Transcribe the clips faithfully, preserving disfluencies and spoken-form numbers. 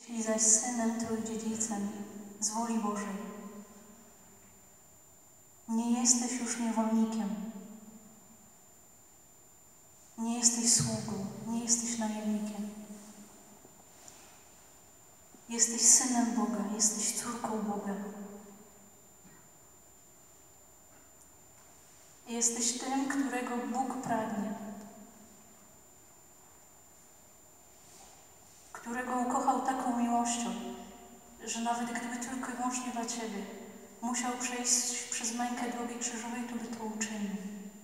Jeśli zaś synem, to i dziedzicem z woli Bożej. Nie jesteś już niewolnikiem. Nie jesteś sługą, nie jesteś najemnikiem. Jesteś synem Boga, jesteś córką Boga. Jesteś tym, którego Bóg pragnie. Którego ukochał taką miłością, że nawet gdyby tylko i wyłącznie dla Ciebie musiał przejść przez mękę drogi krzyżowej, to by to uczynił.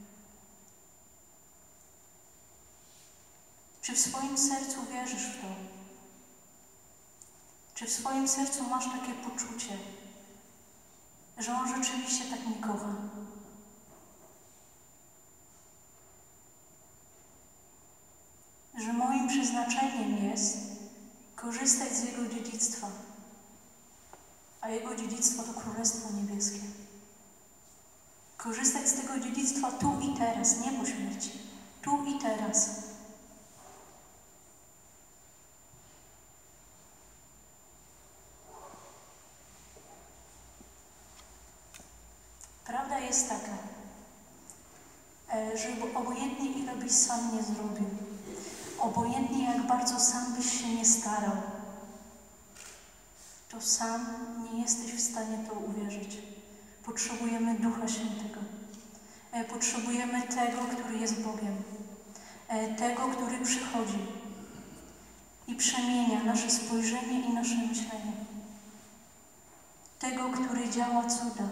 Czy w swoim sercu wierzysz w to? Czy w swoim sercu masz takie poczucie, że On rzeczywiście tak mnie kocha? Że moim przeznaczeniem jest korzystać z Jego dziedzictwa, a Jego dziedzictwo to Królestwo Niebieskie. Korzystać z tego dziedzictwa tu i teraz, nie po śmierci. Tu i teraz. Prawda jest taka, że obojętnie ile byś sam nie zrobił, obojętnie jak bardzo sam byś się nie starał, to sam nie jesteś w stanie to uwierzyć. Potrzebujemy Ducha Świętego. Potrzebujemy tego, który jest Bogiem. Tego, który przychodzi i przemienia nasze spojrzenie i nasze myślenie. Tego, który działa cuda.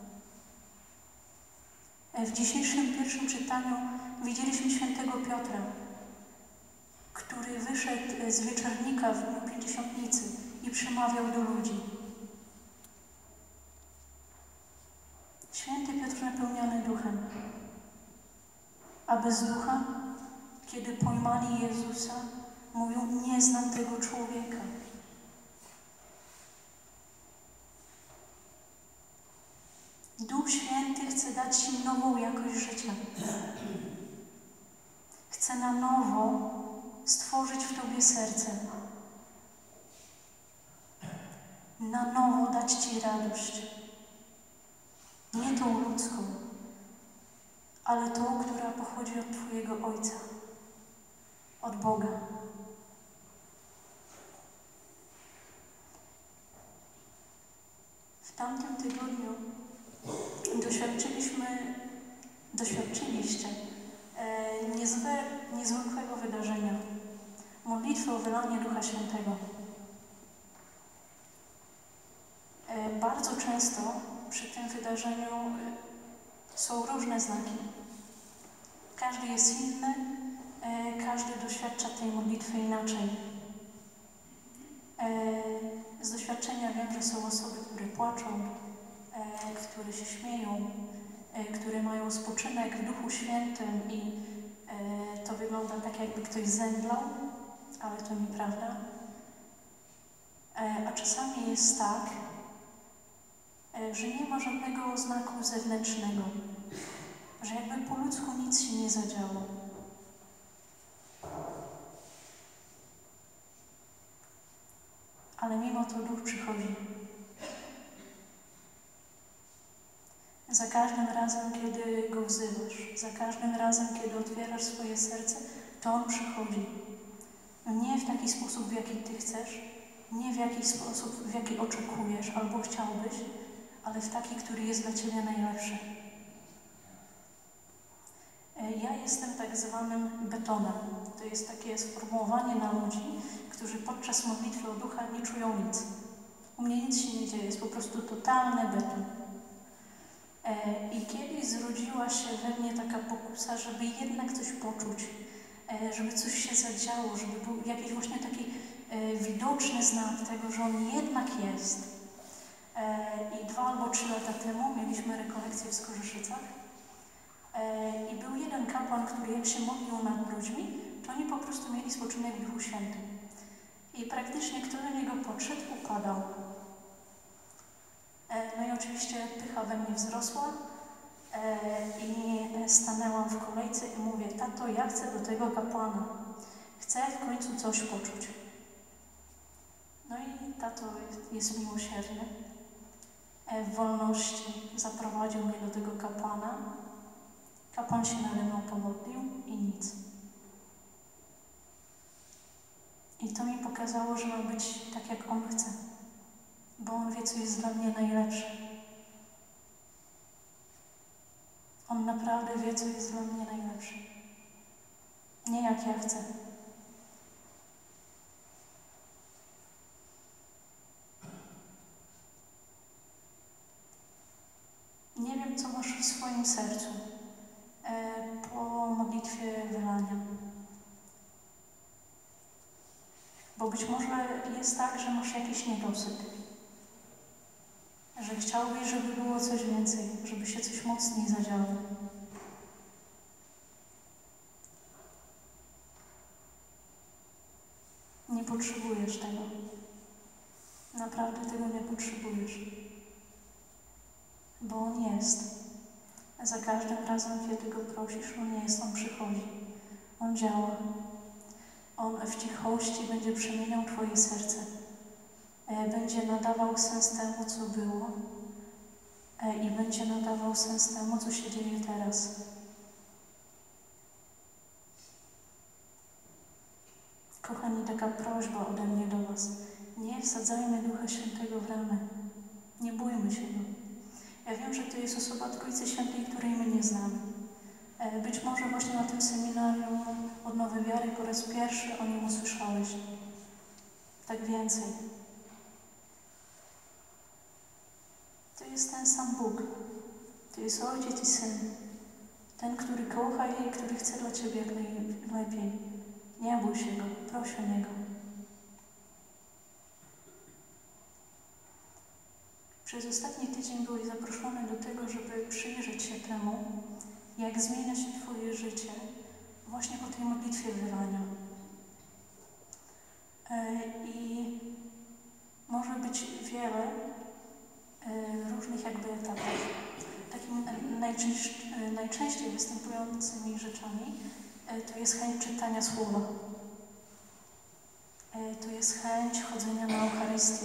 W dzisiejszym pierwszym czytaniu widzieliśmy świętego Piotra, który wyszedł z wieczornika w dniu Pięćdziesiątnicy i przemawiał do ludzi. Święty Piotr napełniony duchem, a bez ducha, kiedy pojmali Jezusa, mówią: nie znam tego człowieka. Duch Święty chce dać Ci nową jakość życia. Chce na nowo stworzyć w Tobie serce. Na nowo dać Ci radość. Nie tą ludzką, ale tą, która pochodzi od Twojego Ojca, od Boga. W tamtym tygodniu doświadczyliśmy, doświadczyliście e, niezwykłe, niezwykłego wydarzenia. Modlitwy o wylanie Ducha Świętego. E, bardzo często przy tym wydarzeniu e, są różne znaki. Każdy jest inny, e, każdy doświadcza tej modlitwy inaczej. E, z doświadczenia wiem, że są osoby, które płaczą, e, które się śmieją, e, które mają spoczynek w Duchu Świętym i e, to wygląda tak, jakby ktoś zemdlał, ale to nieprawda. E, a czasami jest tak, e, że nie ma żadnego znaku zewnętrznego, że jakby po ludzku nic się nie zadziało. Ale mimo to Duch przychodzi. Za każdym razem, kiedy Go wzywasz, za każdym razem, kiedy otwierasz swoje serce, to On przychodzi. Nie w taki sposób, w jaki Ty chcesz, nie w jakiś sposób, w jaki oczekujesz albo chciałbyś, ale w taki, który jest dla Ciebie najlepszy. Ja jestem tak zwanym betonem. To jest takie sformułowanie na ludzi, którzy podczas modlitwy o Ducha nie czują nic. U mnie nic się nie dzieje, jest po prostu totalny beton. I kiedyś zrodziła się we mnie taka pokusa, żeby jednak coś poczuć, żeby coś się zadziało, żeby był jakiś właśnie taki widoczny znak tego, że On jednak jest. I dwa albo trzy lata temu mieliśmy rekolekcję w Skorżyszycach i był jeden kapłan, który jak się modlił nad ludźmi, to oni po prostu mieli spoczynek w Duchu Świętym. I praktycznie kto do niego podszedł, upadał. No i oczywiście pycha we mnie wzrosła i stanęłam w kolejce i mówię: tato, ja chcę do tego kapłana. Chcę w końcu coś poczuć. No i tato jest miłosierny. W wolności zaprowadził mnie do tego kapłana. Kapłan się nade mną pomodlił i nic. I to mi pokazało, że ma być tak, jak on chce, bo on wie, co jest dla mnie najlepsze. On naprawdę wie, co jest dla mnie najlepsze. Nie jak ja chcę. Nie wiem, co masz w swoim sercu e, po modlitwie wylania. Bo być może jest tak, że masz jakiś niedosyt. Że chciałbyś, żeby było coś więcej, żeby się coś mocniej zadziało. Nie potrzebujesz tego. Naprawdę tego nie potrzebujesz. Bo On jest. Za każdym razem, kiedy Go prosisz, On jest, On przychodzi. On działa. On w cichości będzie przemieniał Twoje serce. Będzie nadawał sens temu, co było i będzie nadawał sens temu, co się dzieje teraz. Kochani, taka prośba ode mnie do Was. Nie wsadzajmy Ducha Świętego w ramy. Nie bójmy się Go. Ja wiem, że to jest osoba Trójcy Świętej, której my nie znamy. Być może właśnie na tym seminarium Odnowy Wiary po raz pierwszy o Nim usłyszałeś. Tak więcej. To jest ten sam Bóg. To jest Ojciec i Syn. Ten, który kocha i który chce dla Ciebie jak najlepiej. Nie bój się Go, proś o Niego. Przez ostatni tydzień byłeś zaproszony do tego, żeby przyjrzeć się temu, jak zmienia się Twoje życie właśnie po tej modlitwie wylania. I może być wiele różnych jakby etapów. Takimi najczęściej występującymi rzeczami to jest chęć czytania Słowa. To jest chęć chodzenia na Eucharystię.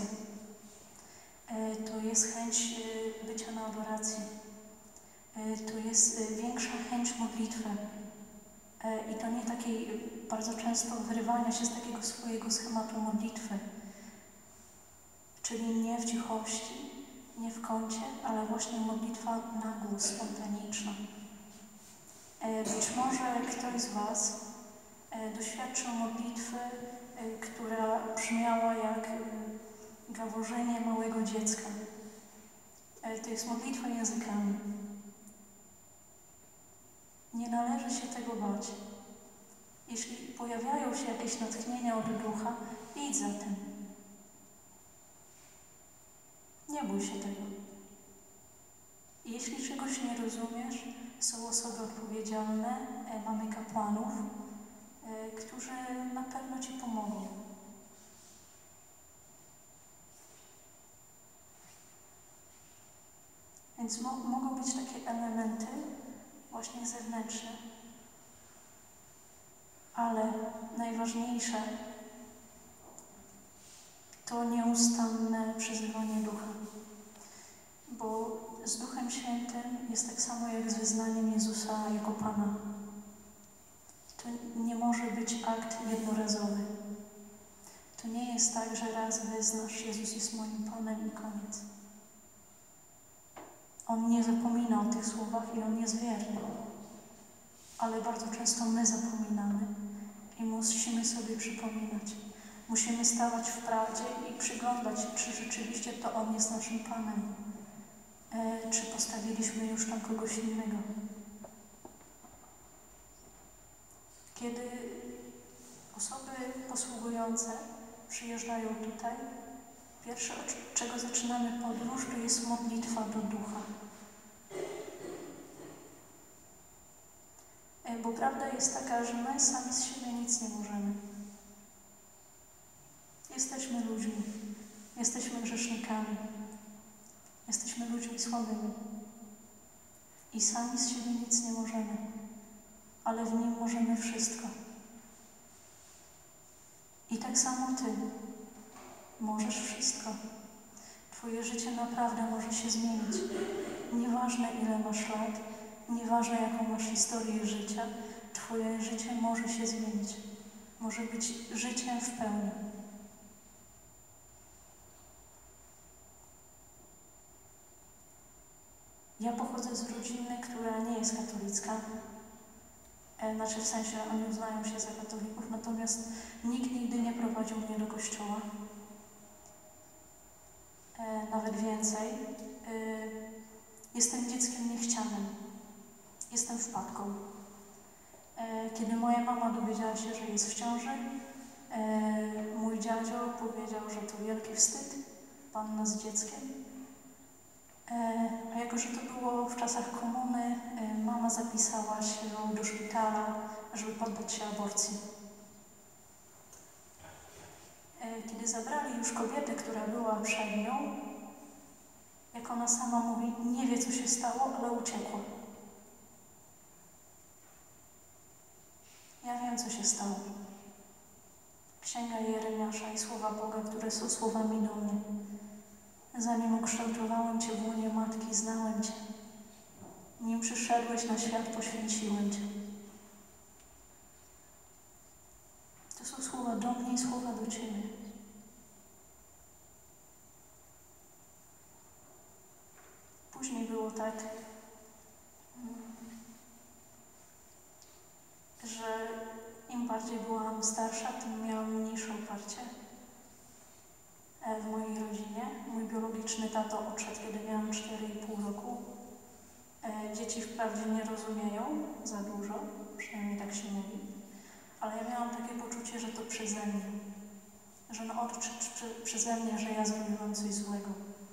To jest chęć bycia na adoracji. To jest większa chęć modlitwy. I to nie takiej bardzo często wyrywania się z takiego swojego schematu modlitwy. Czyli nie w cichości, nie w kącie, ale właśnie modlitwa na głos, spontaniczna. Być może ktoś z Was doświadczył modlitwy, która brzmiała jak gaworzenie małego dziecka. To jest modlitwa językami. Nie należy się tego bać. Jeśli pojawiają się jakieś natchnienia od Ducha, idź za tym. Nie bój się tego. Jeśli czegoś nie rozumiesz, są osoby odpowiedzialne, mamy kapłanów, którzy na pewno Ci pomogą. Więc mo mogą być takie elementy właśnie zewnętrzne. Ale najważniejsze to nieustanne przyzywanie Ducha. Bo z Duchem Świętym jest tak samo jak z wyznaniem Jezusa jako Pana. To nie może być akt jednorazowy. To nie jest tak, że raz wyznasz, Jezus jest moim Panem i koniec. On nie zapomina o tych słowach i On jest wierny. Ale bardzo często my zapominamy i musimy sobie przypominać. Musimy stawać w prawdzie i przyglądać się, czy rzeczywiście to On jest naszym Panem. E, czy postawiliśmy już tam kogoś innego. Kiedy osoby posługujące przyjeżdżają tutaj, pierwsze, od czego zaczynamy podróż, to jest modlitwa do Ducha. E, bo prawda jest taka, że my sami z siebie nic nie możemy. Jesteśmy ludźmi, jesteśmy grzesznikami, jesteśmy ludźmi słabymi i sami z siebie nic nie możemy, ale w Nim możemy wszystko. I tak samo Ty Możesz wszystko. Twoje życie naprawdę może się zmienić. Nieważne ile masz lat, nieważne jaką masz historię życia, Twoje życie może się zmienić. Może być życiem w pełni. Ja pochodzę z rodziny, która nie jest katolicka. E, znaczy w sensie oni uznają się za katolików, natomiast nikt nigdy nie prowadził mnie do kościoła. E, nawet więcej. E, jestem dzieckiem niechcianym. Jestem wpadką. E, kiedy moja mama dowiedziała się, że jest w ciąży, e, mój dziadzio powiedział, że to wielki wstyd, panna z dzieckiem. E, a jako, że to było w czasach komuny, e, mama zapisała się do szpitala, żeby poddać się aborcji. E, kiedy zabrali już kobietę, która była przed nią, jak ona sama mówi, nie wie co się stało, ale uciekła. Ja wiem co się stało. Księga Jeremiasza i słowa Boga, które są słowami do mnie. Zanim ukształtowałem Cię w łonie matki, znałem Cię. Nim przyszedłeś na świat, poświęciłem Cię. To są słowa do mnie i słowa do Ciebie. Później było tak, że im bardziej byłam starsza, tym miałam mniejsze oparcie w mojej rodzinie. Mój biologiczny tato odszedł, kiedy miałam cztery i pół roku. Dzieci wprawdzie nie rozumieją za dużo, przynajmniej tak się mówi, ale ja miałam takie poczucie, że to przeze mnie, że on odszedł przeze mnie, że ja zrobiłam coś złego.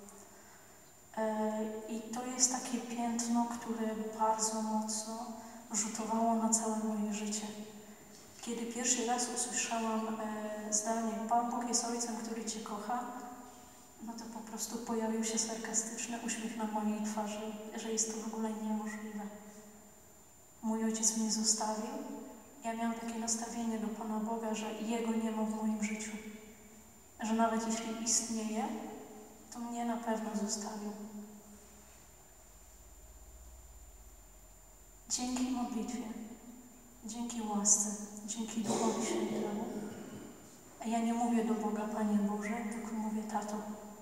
I to jest takie piętno, które bardzo mocno rzutowało na całe moje życie. Kiedy pierwszy raz usłyszałam e, zdanie Pan Bóg jest Ojcem, który Cię kocha, no to po prostu pojawił się sarkastyczny uśmiech na mojej twarzy, że jest to w ogóle niemożliwe. Mój ojciec mnie zostawił. Ja miałam takie nastawienie do Pana Boga, że Jego nie ma w moim życiu. Że nawet jeśli istnieje, to mnie na pewno zostawił. Dzięki modlitwie, dzięki łasce, dzięki Duchowi Świętemu. A ja nie mówię do Boga, Panie Boże, tylko mówię Tato.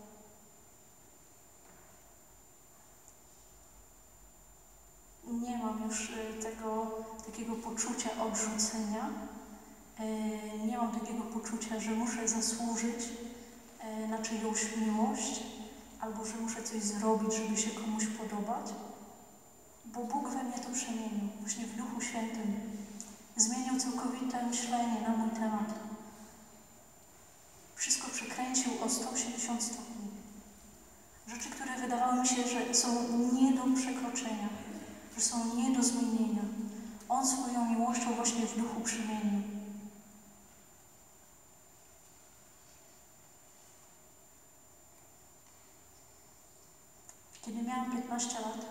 Nie mam już tego takiego poczucia odrzucenia. Nie mam takiego poczucia, że muszę zasłużyć na czyjąś miłość albo że muszę coś zrobić, żeby się komuś podobać. Bo Bóg we mnie to przemienił, właśnie w Duchu Świętym. Zmienił całkowite myślenie na mój temat. Wszystko przekręcił o sto osiemdziesiąt stopni. Rzeczy, które wydawały mi się, że są nie do przekroczenia, że są nie do zmienienia. On swoją miłością właśnie w Duchu przemienił. Kiedy miałam piętnaście lat,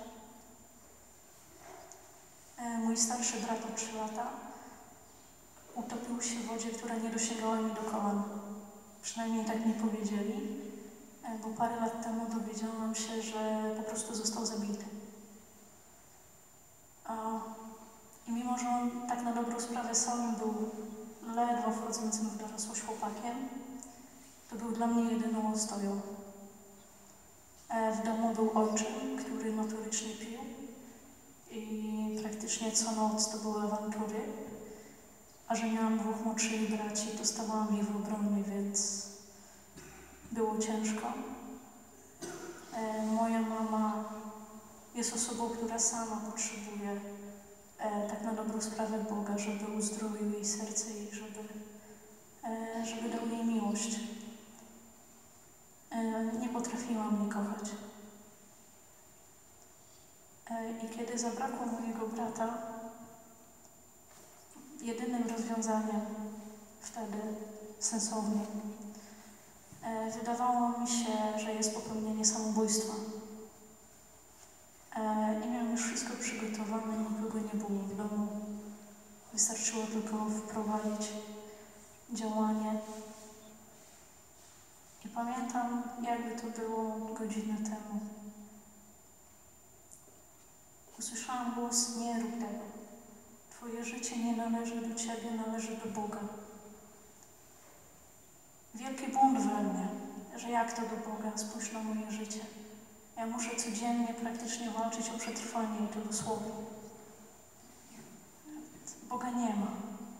mój starszy brat o trzy lata utopił się w wodzie, która nie dosięgała mi do kolan. Przynajmniej tak mi powiedzieli, bo parę lat temu dowiedziałam się, że po prostu został zabity. I mimo, że on tak na dobrą sprawę sam był ledwo wchodzącym w dorosłość chłopakiem, to był dla mnie jedyną ostoją. W domu był ojczym, który notorycznie pił i praktycznie co noc to były awantury. A że miałam dwóch młodszych braci, dostawałam ich w obronie, więc było ciężko. E, moja mama jest osobą, która sama potrzebuje e, tak na dobrą sprawę Boga, żeby uzdrowił jej serce i żeby, e, żeby dał jej miłość. E, nie potrafiła mnie kochać. E, I kiedy zabrakło mojego brata, jedynym rozwiązaniem wtedy sensownym e, wydawało mi się, że jest popełnienie samobójstwa. E, I miałam już wszystko przygotowane, nikogo nie było w domu. Wystarczyło tylko wprowadzić działanie. I pamiętam, jakby to było godzinę temu. Usłyszałam głos: nie rób tego. Twoje życie nie należy do Ciebie, należy do Boga. Wielki bunt we mnie, że jak to do Boga, spójrz na moje życie. Ja muszę codziennie praktycznie walczyć o przetrwanie i to dosłownie. Boga nie ma.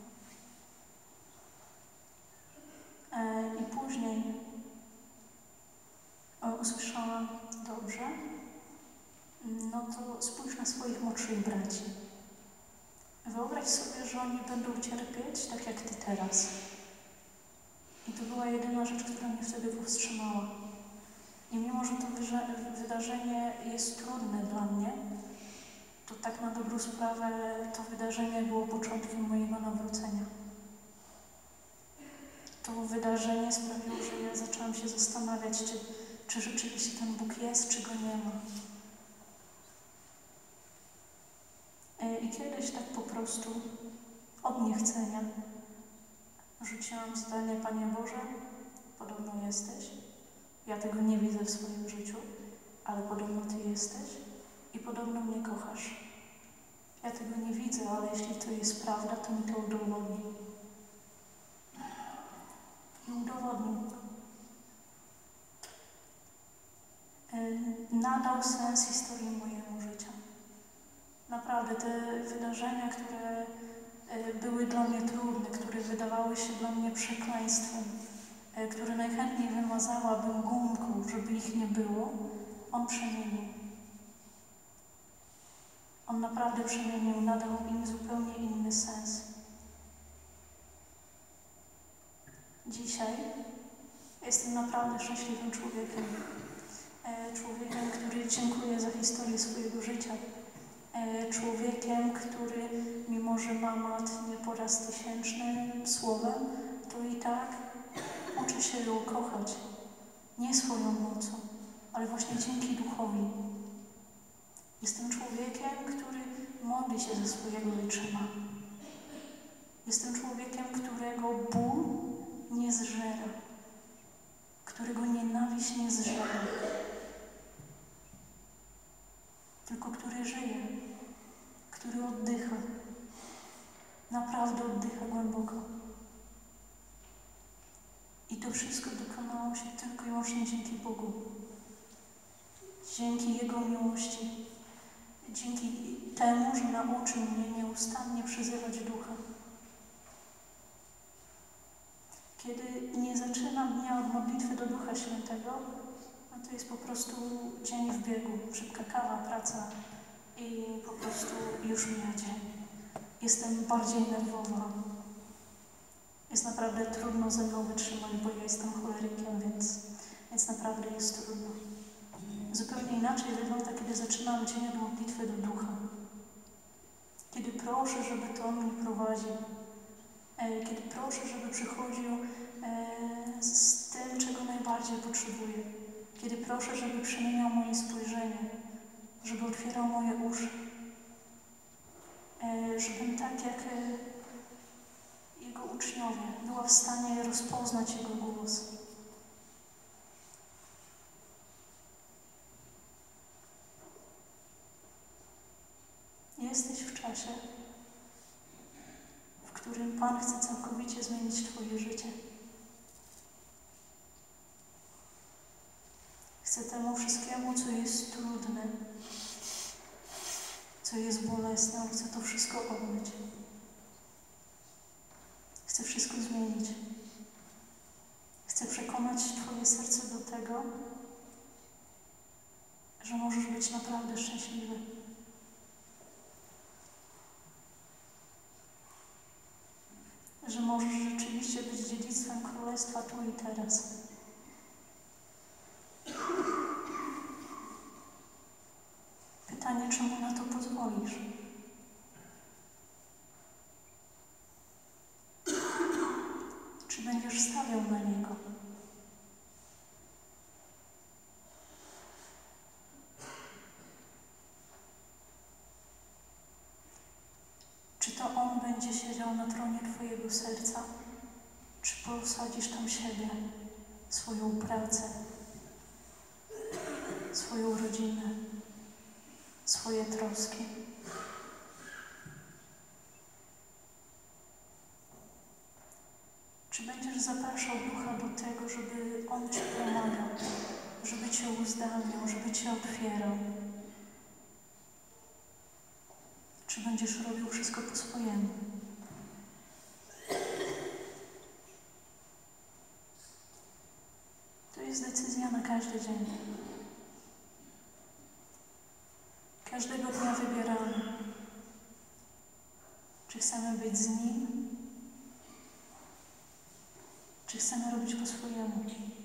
E, I później e, usłyszałam: dobrze, no to spójrz na swoich młodszych braci. Wyobraź sobie, że oni będą cierpieć tak jak Ty teraz. I to była jedyna rzecz, która mnie wtedy powstrzymała. I mimo, że to wydarzenie jest trudne dla mnie, to tak na dobrą sprawę to wydarzenie było początkiem mojego nawrócenia. To wydarzenie sprawiło, że ja zaczęłam się zastanawiać, czy, czy rzeczywiście ten Bóg jest, czy Go nie ma. I kiedyś tak po prostu od niechcenia rzuciłam zdanie: Panie Boże, podobno jesteś. Ja tego nie widzę w swoim życiu, ale podobno Ty jesteś i podobno mnie kochasz. Ja tego nie widzę, ale jeśli to jest prawda, to mi to udowodni. I udowodnił. Nadał sens historii mojemu życia. Naprawdę te wydarzenia, które były dla mnie trudne, które wydawały się dla mnie przekleństwem, które najchętniej wymazałabym gumką, żeby ich nie było, On przemienił. On naprawdę przemienił, nadał im zupełnie inny sens. Dzisiaj jestem naprawdę szczęśliwym człowiekiem. Człowiekiem, który dziękuje za historię swojego życia. Człowiekiem, który, mimo że ma matnię po raz tysięczny słowem, to i tak uczy się ją kochać. Nie swoją mocą, ale właśnie dzięki Duchowi. Jestem człowiekiem, który modli się za swojego ojczyma. Jestem człowiekiem, którego ból nie zżera, którego nienawiść nie zżera, tylko który żyje, który oddycha, naprawdę oddycha głęboko. I to wszystko dokonało się tylko i wyłącznie dzięki Bogu. Dzięki Jego miłości. Dzięki temu, że nauczył mnie nieustannie przyzywać Ducha. Kiedy nie zaczynam dnia od modlitwy do Ducha Świętego, no to jest po prostu dzień w biegu, szybka kawa, praca i po prostu już mija dzień. Jestem bardziej nerwowa. Jest naprawdę trudno ze mną wytrzymać, bo ja jestem cholerykiem, więc, więc naprawdę jest trudno. Zupełnie inaczej wygląda, kiedy zaczynam dzień od modlitwy do Ducha. Kiedy proszę, żeby to On mnie prowadził. Kiedy proszę, żeby przychodził z tym, czego najbardziej potrzebuję. Kiedy proszę, żeby przemieniał moje spojrzenie, żeby otwierał moje uszy. Żebym tak jak Jego uczniowie była w stanie rozpoznać Jego głos. Jesteś w czasie, w którym Pan chce całkowicie zmienić Twoje życie. Chce temu wszystkiemu, co jest trudne, co jest bolesne, On chce to wszystko obmyć. Chce wszystko zmienić. Chce przekonać Twoje serce do tego, że możesz być naprawdę szczęśliwy. Że możesz rzeczywiście być dziedzictwem Królestwa tu i teraz. Pytanie, czy Mu na to pozwolisz? Czy będziesz stawiał na Niego? Czy to On będzie siedział na tronie Twojego serca? Czy posadzisz tam siebie? swoją pracę, swoją rodzinę, swoje troski. Czy będziesz zapraszał Ducha do tego, żeby On Ci pomagał, żeby Cię uzdalniał, żeby Cię otwierał? Czy będziesz robił wszystko po swojemu? To jest decyzja na każdy dzień. Każdego dnia wybieramy, czy chcemy być z Nim, czy chcemy robić po swojemu.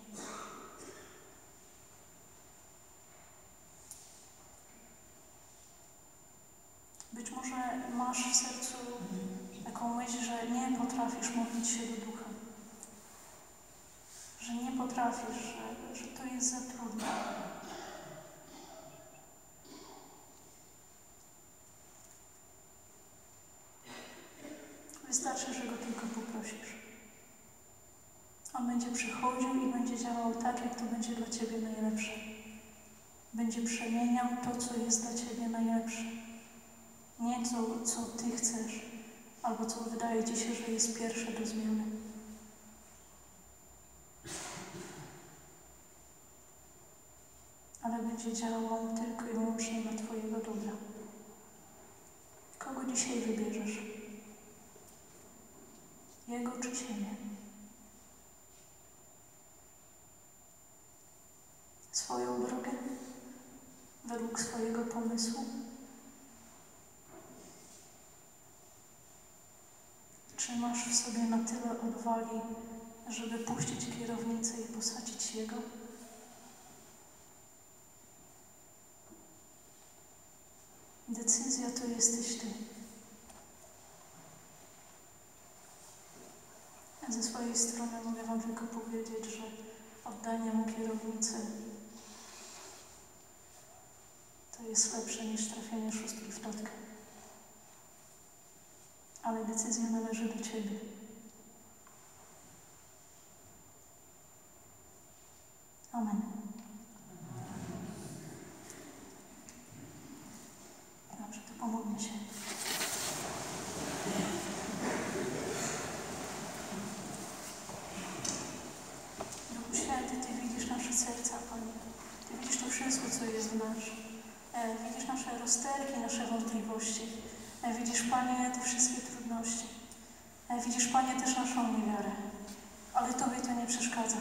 Być może masz w sercu taką myśl, że nie potrafisz modlić się do Ducha. Że nie potrafisz, że, że to jest za trudne. Wystarczy, że Go tylko poprosisz. On będzie przychodził i będzie działał tak, jak to będzie dla Ciebie najlepsze. Będzie przemieniał to, co jest dla Ciebie najlepsze. Nie to, co Ty chcesz, albo co wydaje Ci się, że jest pierwsze do zmiany. Ale będzie działał tylko i wyłącznie dla Twojego dobra. Kogo dzisiaj wybierzesz? Jego czy siebie? Swoją drogę? Według swojego pomysłu? Czy masz w sobie na tyle odwagi, żeby puścić kierownicę i posadzić Jego? Decyzja to jesteś Ty. A ze swojej strony mogę Wam tylko powiedzieć, że oddanie Mu kierownicy to jest lepsze niż trafienie szóstki w totkę. Ale decyzja należy do Ciebie. Amen. Dobrze, to pomódlmy się. Duchu Święty, Ty widzisz nasze serca, Panie. Ty widzisz to wszystko, co jest w nas. E, widzisz nasze rozterki, nasze wątpliwości. E, widzisz, Panie, te wszystkie trudności. E, widzisz, Panie, też naszą niewiarę. Ale Tobie to nie przeszkadza.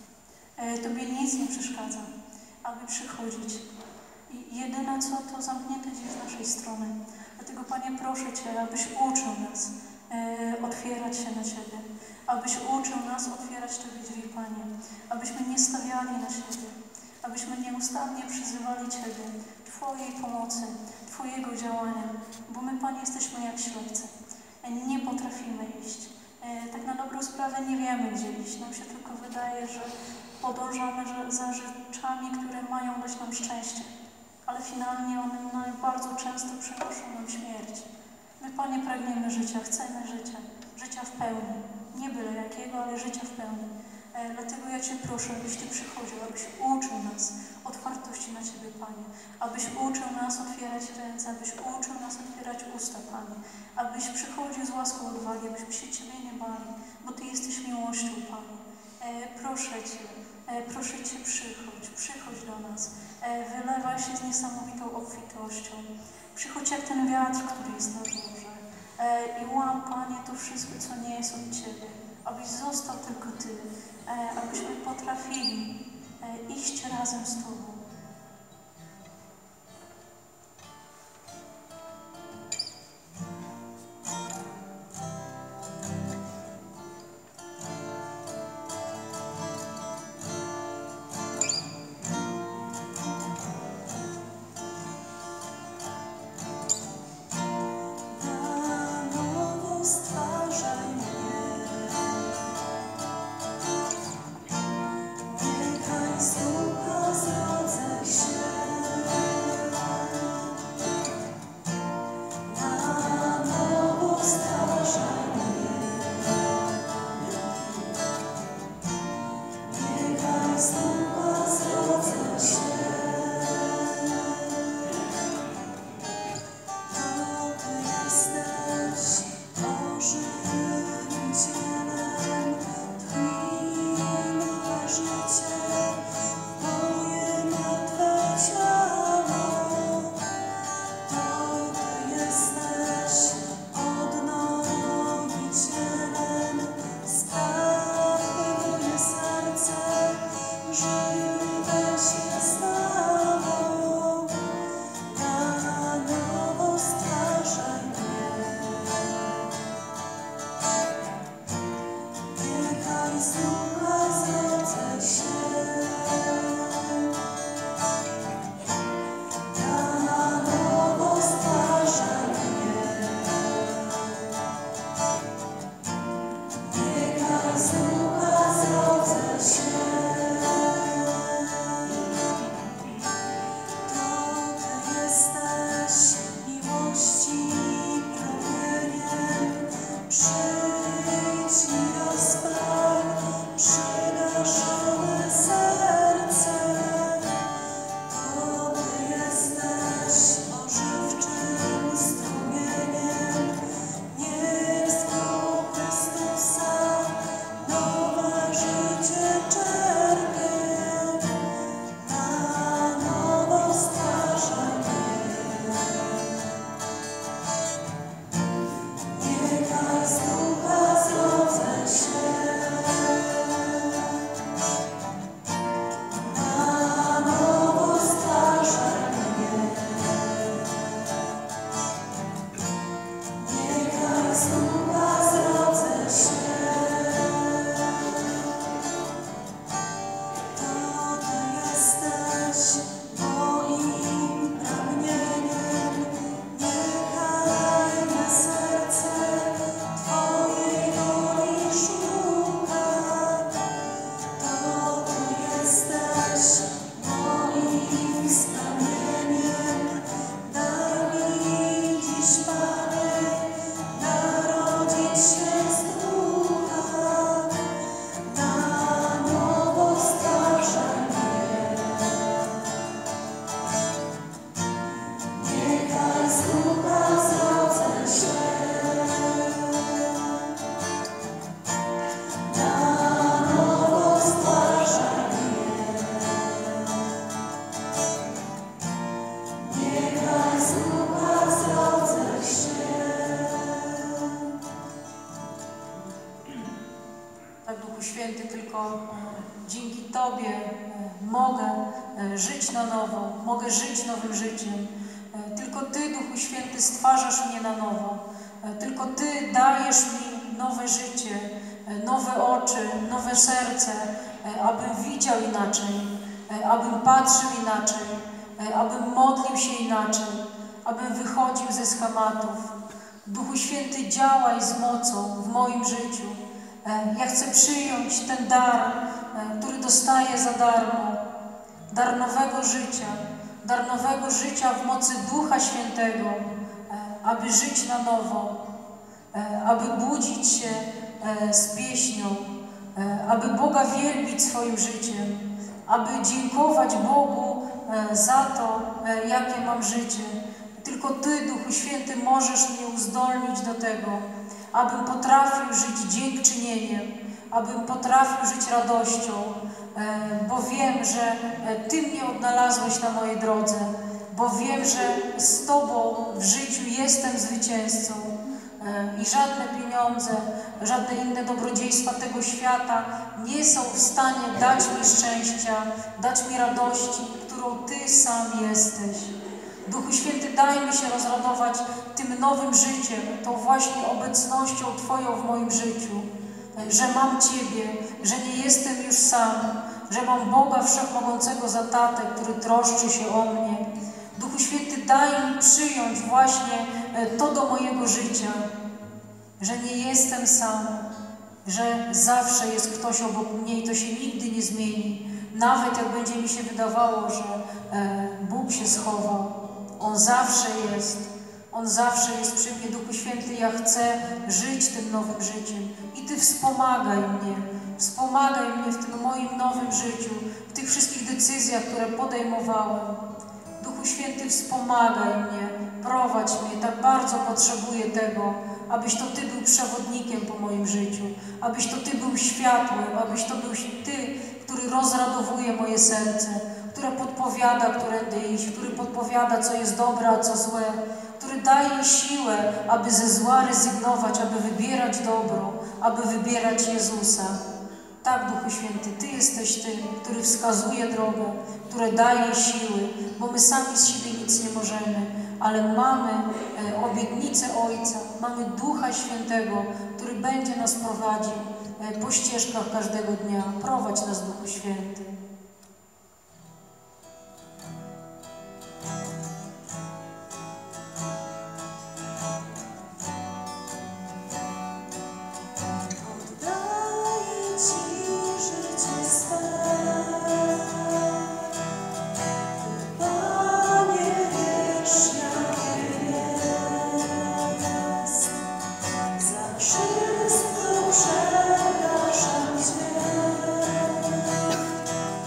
E, Tobie nic nie przeszkadza, aby przychodzić. I jedyne co, to zamknięte drzwi z naszej strony. Dlatego, Panie, proszę Cię, abyś uczył nas e, otwierać się na Ciebie. Abyś uczył nas otwierać Tobie drzwi, Panie. Abyśmy nie stawiali na siebie. Abyśmy nieustannie przyzywali Ciebie, Twojej pomocy, Twojego działania. Bo my, Panie, jesteśmy jak ślepcy. E, nie potrafimy iść. E, tak na dobrą sprawę nie wiemy, gdzie iść. Nam się tylko wydaje, że podążamy że, za rzeczami, które mają dać nam szczęście. Ale finalnie one bardzo często przynoszą nam śmierć. My, Panie, pragniemy życia, chcemy życia, życia w pełni. Nie byle jakiego, ale życia w pełni. E, dlatego ja Cię proszę, abyś Ty przychodził, abyś uczył nas otwartości na Ciebie, Panie. Abyś uczył nas otwierać ręce, abyś uczył nas otwierać usta, Panie. Abyś przychodził z łaską odwagi, abyśmy się Ciebie nie bali, bo Ty jesteś miłością, Panie. E, proszę Cię, e, proszę Cię, przychodź, przychodź do nas. E, wylewaj się z niesamowitą obfitością. Przychodź jak ten wiatr, który jest na górze. E, I łam, Panie, to wszystko, co nie jest od Ciebie. Abyś został tylko Ty. E, abyśmy potrafili e, iść razem z Tobą. Słucha mogę żyć na nowo, mogę żyć nowym życiem. Tylko Ty, Duchu Święty, stwarzasz mnie na nowo. Tylko Ty dajesz mi nowe życie, nowe oczy, nowe serce, abym widział inaczej, abym patrzył inaczej, abym modlił się inaczej, abym wychodził ze schematów. Duchu Święty, działaj z mocą w moim życiu. Ja chcę przyjąć ten dar, który dostaję za darmo. Dar nowego życia, dar nowego życia w mocy Ducha Świętego, aby żyć na nowo, aby budzić się z pieśnią, aby Boga wielbić swoim życiem, aby dziękować Bogu za to, jakie mam życie. Tylko Ty, Duchu Święty, możesz mnie uzdolnić do tego, abym potrafił żyć dziękczynieniem, abym potrafił żyć radością, bo wiem, że Ty mnie odnalazłeś na mojej drodze, bo wiem, że z Tobą w życiu jestem zwycięzcą i żadne pieniądze, żadne inne dobrodziejstwa tego świata nie są w stanie dać mi szczęścia, dać mi radości, którą Ty sam jesteś. Duchu Święty, daj mi się rozradować tym nowym życiem, tą właśnie obecnością Twoją w moim życiu, że mam Ciebie, że nie jestem już sam, że mam Boga Wszechmogącego za tatę, który troszczy się o mnie. Duchu Święty, daj mi przyjąć właśnie to do mojego życia, że nie jestem sam, że zawsze jest ktoś obok mnie i to się nigdy nie zmieni. Nawet jak będzie mi się wydawało, że Bóg się schował, On zawsze jest. On zawsze jest przy mnie. Duchu Święty, ja chcę żyć tym nowym życiem. I Ty wspomagaj mnie. Wspomagaj mnie w tym moim nowym życiu, w tych wszystkich decyzjach, które podejmowałem. Duchu Święty, wspomagaj mnie, prowadź mnie. Tak bardzo potrzebuję tego, abyś to Ty był przewodnikiem po moim życiu, abyś to Ty był światłem, abyś to był Ty, który rozradowuje moje serce, które podpowiada, którędy iść, który podpowiada, co jest dobre, a co złe, który daje siłę, aby ze zła rezygnować, aby wybierać dobro, aby wybierać Jezusa. Tak, Duchu Święty, Ty jesteś tym, który wskazuje drogę, który daje siły, bo my sami z siebie nic nie możemy, ale mamy e, obietnicę Ojca, mamy Ducha Świętego, który będzie nas prowadził e, po ścieżkach każdego dnia. Prowadź nas, Duchu Święty. Wszystko przepraszam Cię.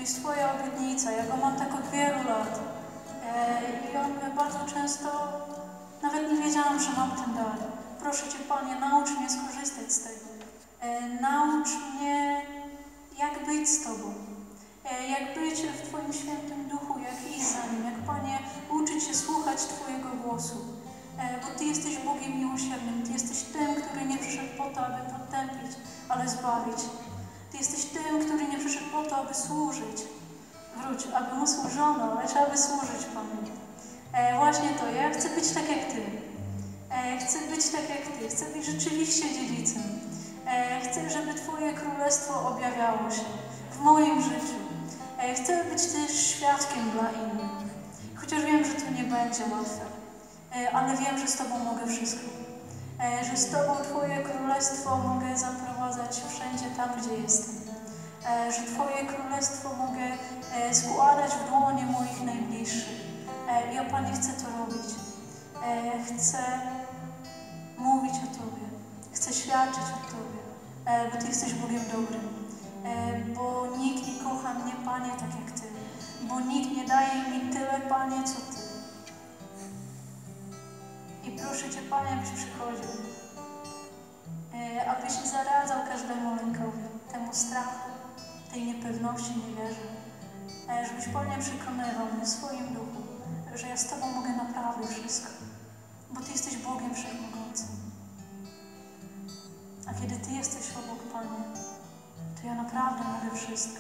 jest Twoja obietnica. Ja go mam tak od wielu lat. E, I on bardzo często, nawet nie wiedziałam, że mam ten dar. Proszę Cię, Panie, naucz mnie skorzystać z tego. E, naucz mnie, jak być z Tobą. E, jak być w Twoim świętym duchu, jak iść za Nim. Jak, Panie, uczyć się słuchać Twojego głosu. E, bo Ty jesteś Bogiem miłosiernym. Ty jesteś tym, który nie przyszedł po to, aby potępić, ale zbawić. Ty jesteś tym, który nie przyszedł po to, aby służyć. Wróć, aby Mu służono, lecz aby służyć, Panie. E, właśnie to, ja chcę być tak jak Ty. E, chcę być tak jak Ty. Chcę być rzeczywiście dziedzicem. E, chcę, żeby Twoje królestwo objawiało się w moim życiu. E, chcę być też świadkiem dla innych. Chociaż wiem, że to nie będzie łatwe. E, ale wiem, że z Tobą mogę wszystko. E, że z Tobą Twoje królestwo mogę zaprowadzać wszędzie tam, gdzie jestem. E, że Twoje królestwo mogę e, składać w dłonie moich najbliższych. E, ja, Panie, chcę to robić. E, chcę mówić o Tobie. Chcę świadczyć o Tobie. E, bo Ty jesteś Bogiem dobrym. E, bo nikt nie kocha mnie, Panie, tak jak Ty. Bo nikt nie daje mi tyle, Panie, co Ty. I proszę Cię, Panie, abyś przychodził. E, abyś zaradzał każdemu lękowi, temu strachu, tej niepewności, niewierze. E, żebyś, Panie, przekonywał mnie w swoim duchu, że ja z Tobą mogę naprawdę wszystko. Bo Ty jesteś Bogiem Wszechmogącym. A kiedy Ty jesteś obok, Panie, to ja naprawdę mogę wszystko.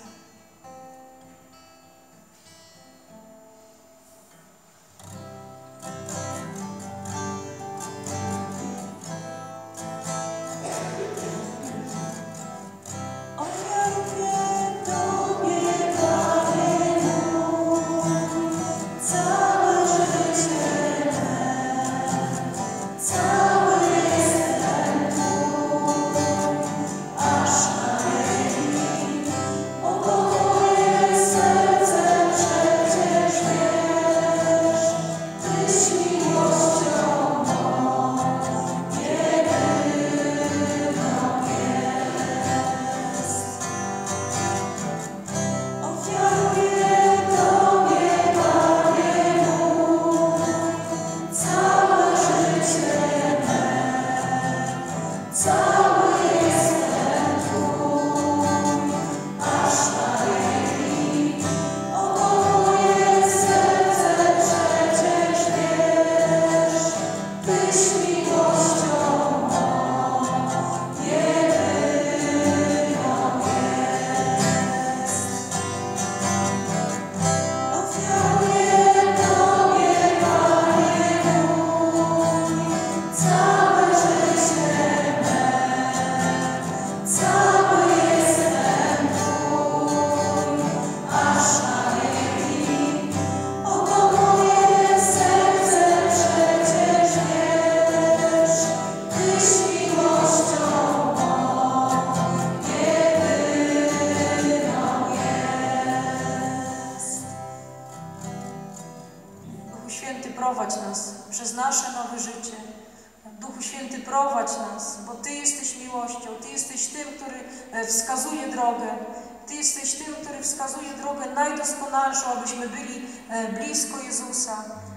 prowadź nas przez nasze nowe życie. Duchu Święty, prowadź nas, bo Ty jesteś miłością, Ty jesteś tym, który wskazuje drogę. Ty jesteś tym, który wskazuje drogę najdoskonalszą, abyśmy byli blisko Jezusa.